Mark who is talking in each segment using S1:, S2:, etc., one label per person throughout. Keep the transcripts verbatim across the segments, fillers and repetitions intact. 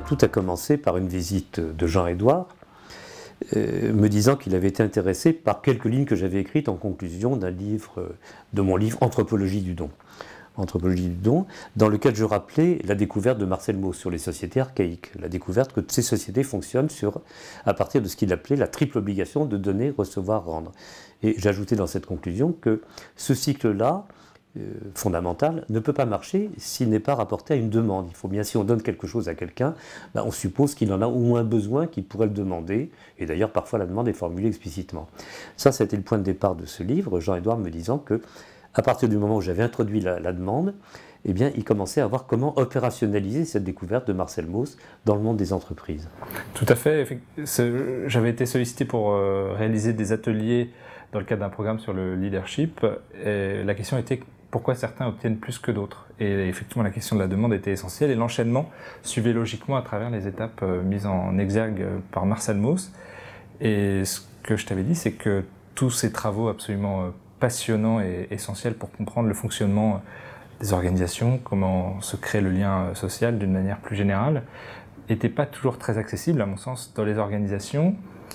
S1: tout a commencé par une visite de Jean-Édouard, euh, me disant qu'il avait été intéressé par quelques lignes que j'avais écrites en conclusion d'un livre, de mon livre Anthropologie du don. Anthropologie du don, dans lequel je rappelais la découverte de Marcel Mauss sur les sociétés archaïques, la découverte que ces sociétés fonctionnent sur, à partir de ce qu'il appelait la triple obligation de donner, recevoir, rendre. Et j'ajoutais dans cette conclusion que ce cycle-là, euh, fondamental, ne peut pas marcher s'il n'est pas rapporté à une demande. Il faut bien, si on donne quelque chose à quelqu'un, ben on suppose qu'il en a au moins besoin, qu'il pourrait le demander, et d'ailleurs parfois la demande est formulée explicitement. Ça, c'était le point de départ de ce livre, Jean-Édouard me disant que à partir du moment où j'avais introduit la, la demande, eh bien, il commençait à voir comment opérationnaliser cette découverte de Marcel Mauss dans le monde des entreprises.
S2: Tout à fait. J'avais été sollicité pour réaliser des ateliers dans le cadre d'un programme sur le leadership. Et la question était pourquoi certains obtiennent plus que d'autres. Et effectivement, la question de la demande était essentielle et l'enchaînement suivait logiquement à travers les étapes mises en exergue par Marcel Mauss. Et ce que je t'avais dit, c'est que tous ces travaux absolument passionnant et essentiel pour comprendre le fonctionnement des organisations, comment se crée le lien social d'une manière plus générale, n'était pas toujours très accessible, à mon sens, dans les organisations.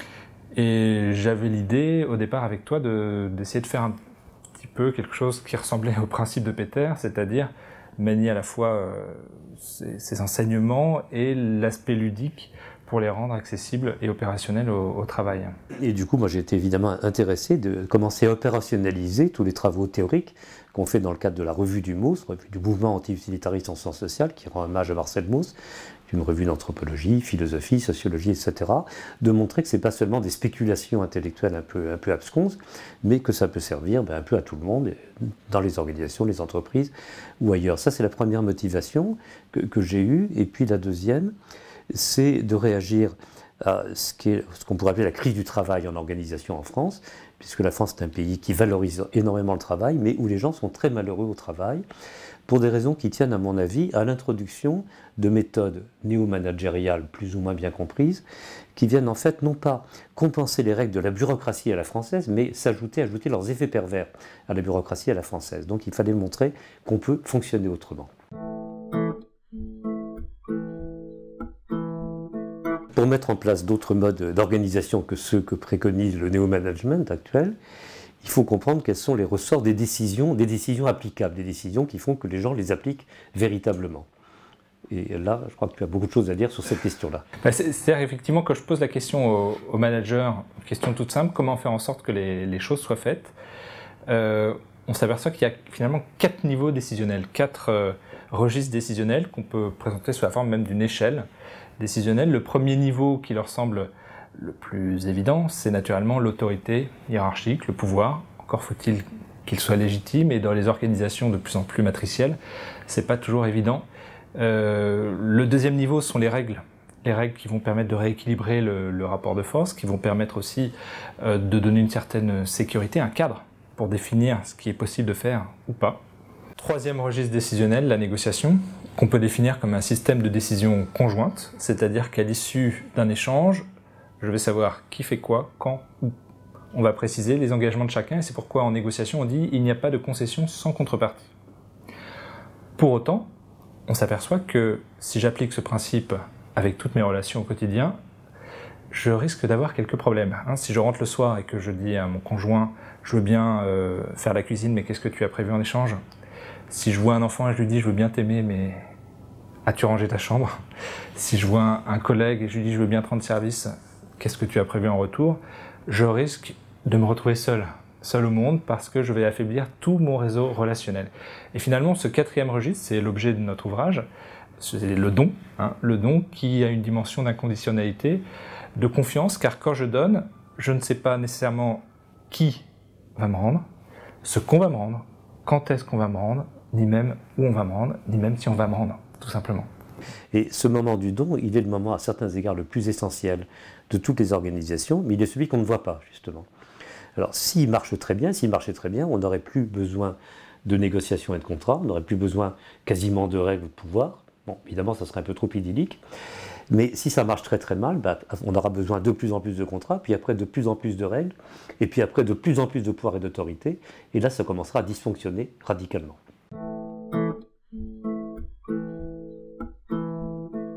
S2: Et j'avais l'idée, au départ avec toi, de, d'essayer de faire un petit peu quelque chose qui ressemblait au principe de Peter, c'est-à-dire manier à la fois euh, ces, ces enseignements et l'aspect ludique pour les rendre accessibles et opérationnels au, au travail.
S1: Et du coup, moi j'ai été évidemment intéressé de commencer à opérationnaliser tous les travaux théoriques qu'on fait dans le cadre de la revue du Mauss, revue du mouvement anti-utilitariste en sciences sociales, qui rend hommage à Marcel Mauss, une revue d'anthropologie, philosophie, sociologie, et cetera, de montrer que ce n'est pas seulement des spéculations intellectuelles un peu, un peu absconses, mais que ça peut servir ben, un peu à tout le monde, dans les organisations, les entreprises ou ailleurs. Ça, c'est la première motivation que, que j'ai eue. Et puis la deuxième, c'est de réagir à ce qu'est, ce qu'on pourrait appeler la crise du travail en organisation en France, puisque la France est un pays qui valorise énormément le travail, mais où les gens sont très malheureux au travail, pour des raisons qui tiennent, à mon avis, à l'introduction de méthodes néo-managériales plus ou moins bien comprises, qui viennent en fait non pas compenser les règles de la bureaucratie à la française, mais s'ajouter, ajouter leurs effets pervers à la bureaucratie à la française. Donc il fallait montrer qu'on peut fonctionner autrement. Pour mettre en place d'autres modes d'organisation que ceux que préconise le néo-management actuel, il faut comprendre quels sont les ressorts des décisions, des décisions applicables, des décisions qui font que les gens les appliquent véritablement. Et là, je crois que tu as beaucoup de choses à dire sur cette question-là.
S2: C'est-à-dire effectivement que je pose la question aux, aux managers, une question toute simple, comment faire en sorte que les, les choses soient faites. Euh, on s'aperçoit qu'il y a finalement quatre niveaux décisionnels, quatre euh, registres décisionnels qu'on peut présenter sous la forme même d'une échelle décisionnelle. Le premier niveau qui leur semble le plus évident, c'est naturellement l'autorité hiérarchique, le pouvoir. Encore faut-il qu'il soit légitime, et dans les organisations de plus en plus matricielles, c'est pas toujours évident. Euh, le deuxième niveau sont les règles. Les règles qui vont permettre de rééquilibrer le, le rapport de force, qui vont permettre aussi euh, de donner une certaine sécurité, un cadre pour définir ce qui est possible de faire ou pas. Troisième registre décisionnel, la négociation, qu'on peut définir comme un système de décision conjointe, c'est-à-dire qu'à l'issue d'un échange, je vais savoir qui fait quoi, quand, où. On va préciser les engagements de chacun, et c'est pourquoi en négociation on dit il n'y a pas de concession sans contrepartie. Pour autant, on s'aperçoit que si j'applique ce principe avec toutes mes relations au quotidien, je risque d'avoir quelques problèmes. Hein, si je rentre le soir et que je dis à mon conjoint « je veux bien euh, faire la cuisine, mais qu'est-ce que tu as prévu en échange ?» Si je vois un enfant et je lui dis « je veux bien t'aimer, mais as-tu rangé ta chambre ?» Si je vois un collègue et je lui dis « je veux bien te rendre service, qu'est-ce que tu as prévu en retour ?» Je risque de me retrouver seul, seul au monde, parce que je vais affaiblir tout mon réseau relationnel. Et finalement, ce quatrième registre, c'est l'objet de notre ouvrage, c'est le don, hein, le don qui a une dimension d'inconditionnalité, de confiance, car quand je donne, je ne sais pas nécessairement qui va me rendre, ce qu'on va me rendre, quand est-ce qu'on va me rendre, ni même où on va me rendre, ni même si on va me rendre, tout simplement.
S1: Et ce moment du don, il est le moment à certains égards le plus essentiel de toutes les organisations, mais il est celui qu'on ne voit pas, justement. Alors, s'il marche très bien, s'il marchait très bien, on n'aurait plus besoin de négociations et de contrats, on n'aurait plus besoin quasiment de règles de pouvoir. Bon, évidemment, ça serait un peu trop idyllique. Mais si ça marche très très mal, bah, on aura besoin de plus en plus de contrats, puis après de plus en plus de règles, et puis après de plus en plus de pouvoir et d'autorité, et là, ça commencera à dysfonctionner radicalement.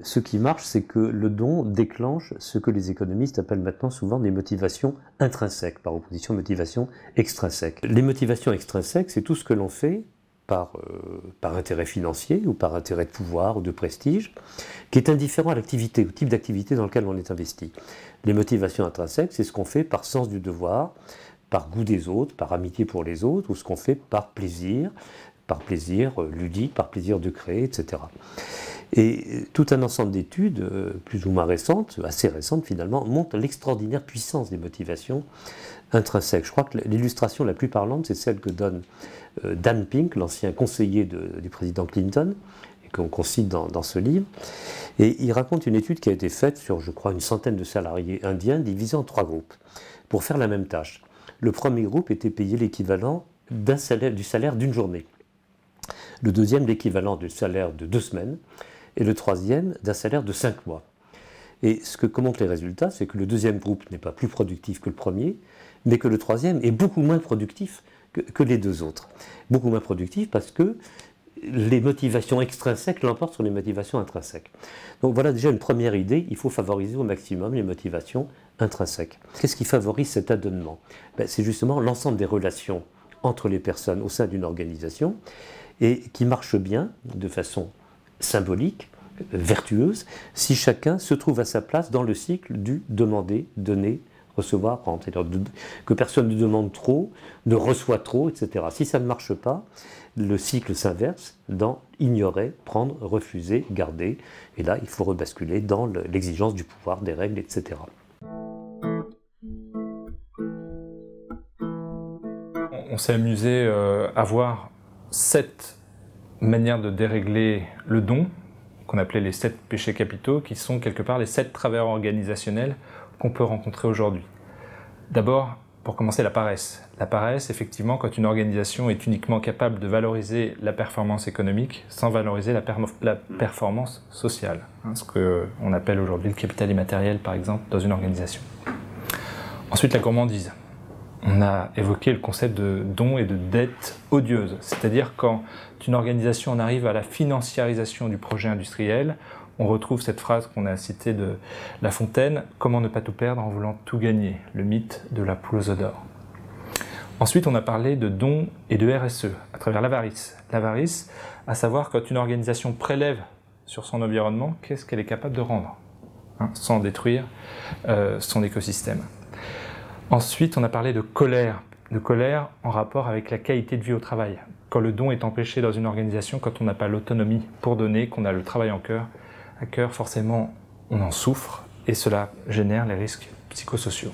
S1: ce qui marche, c'est que le don déclenche ce que les économistes appellent maintenant souvent des motivations intrinsèques, par opposition aux motivations extrinsèques. Les motivations extrinsèques, c'est tout ce que l'on fait par, euh, par intérêt financier ou par intérêt de pouvoir ou de prestige, qui est indifférent à l'activité, au type d'activité dans lequel on est investi. Les motivations intrinsèques, c'est ce qu'on fait par sens du devoir, par goût des autres, par amitié pour les autres, ou ce qu'on fait par plaisir, par plaisir ludique, par plaisir de créer, et cetera. Et tout un ensemble d'études, plus ou moins récentes, assez récentes finalement, montrent l'extraordinaire puissance des motivations intrinsèques. Je crois que l'illustration la plus parlante, c'est celle que donne Dan Pink, l'ancien conseiller de, du président Clinton, et qu'on qu'on cite dans, dans ce livre. Et il raconte une étude qui a été faite sur, je crois, une centaine de salariés indiens divisés en trois groupes, pour faire la même tâche. Le premier groupe était payé l'équivalent d'un salaire, du salaire d'une journée. Le deuxième, l'équivalent du salaire de deux semaines. Et le troisième, d'un salaire de cinq mois. Et ce que montrent les résultats, c'est que le deuxième groupe n'est pas plus productif que le premier, mais que le troisième est beaucoup moins productif que, que les deux autres. Beaucoup moins productif parce que les motivations extrinsèques l'emportent sur les motivations intrinsèques. Donc voilà déjà une première idée, il faut favoriser au maximum les motivations intrinsèques. Qu'est-ce qui favorise cet adonnement? Ben, c'est justement l'ensemble des relations entre les personnes au sein d'une organisation et qui marche bien de façon symbolique, vertueuse, si chacun se trouve à sa place dans le cycle du demander, donner, recevoir, prendre. C'est-à-dire que personne ne demande trop, ne reçoit trop, et cetera. Si ça ne marche pas, le cycle s'inverse dans ignorer, prendre, refuser, garder. Et là, il faut rebasculer dans l'exigence du pouvoir, des règles, et cetera.
S2: On s'est amusé euh, à voir sept manière de dérégler le don, qu'on appelait les sept péchés capitaux, qui sont quelque part les sept travers organisationnels qu'on peut rencontrer aujourd'hui. D'abord, pour commencer, la paresse. La paresse, effectivement, quand une organisation est uniquement capable de valoriser la performance économique sans valoriser la, per la performance sociale, hein, ce qu'on appelle aujourd'hui le capital immatériel, par exemple, dans une organisation. Ensuite, la gourmandise. On a évoqué le concept de don et de dette odieuse, c'est-à-dire quand une organisation en arrive à la financiarisation du projet industriel, on retrouve cette phrase qu'on a citée de La Fontaine, « Comment ne pas tout perdre en voulant tout gagner ?» le mythe de la poule aux œufs d'or. Ensuite, on a parlé de don et de R S E, à travers l'avarice. L'avarice, à savoir quand une organisation prélève sur son environnement, qu'est-ce qu'elle est capable de rendre, hein, sans détruire euh, son écosystème. Ensuite, on a parlé de colère, de colère en rapport avec la qualité de vie au travail. Quand le don est empêché dans une organisation, quand on n'a pas l'autonomie pour donner, qu'on a le travail en cœur, à cœur, forcément, on en souffre et cela génère les risques psychosociaux.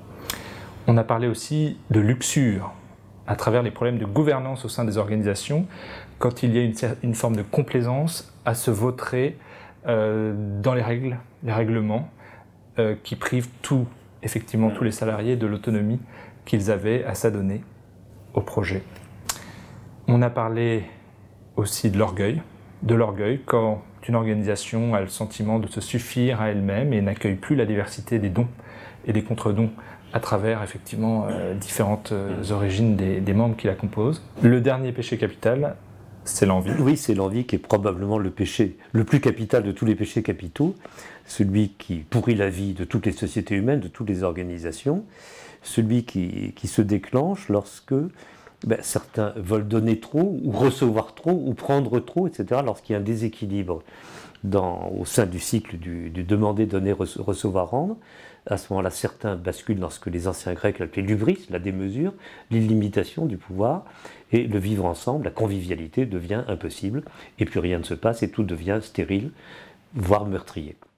S2: On a parlé aussi de luxure, à travers les problèmes de gouvernance au sein des organisations, quand il y a une, une forme de complaisance à se vautrer euh, dans les règles, les règlements, euh, qui privent tout, effectivement tous les salariés de l'autonomie qu'ils avaient à s'adonner au projet. On a parlé aussi de l'orgueil, de l'orgueil quand une organisation a le sentiment de se suffire à elle-même et n'accueille plus la diversité des dons et des contre-dons à travers effectivement euh, différentes euh, origines des, des membres qui la composent. Le dernier péché capital, c'est l'envie.
S1: Oui, c'est l'envie qui est probablement le péché le plus capital de tous les péchés capitaux, celui qui pourrit la vie de toutes les sociétés humaines, de toutes les organisations, celui qui, qui se déclenche lorsque ben, certains veulent donner trop, ou recevoir trop, ou prendre trop, et cetera, lorsqu'il y a un déséquilibre dans, au sein du cycle du, du demander, donner, recevoir, rendre. À ce moment-là, certains basculent dans ce que les anciens Grecs appelaient l'hubris, la démesure, l'illimitation du pouvoir, et le vivre ensemble, la convivialité devient impossible, et plus rien ne se passe, et tout devient stérile, voire meurtrier.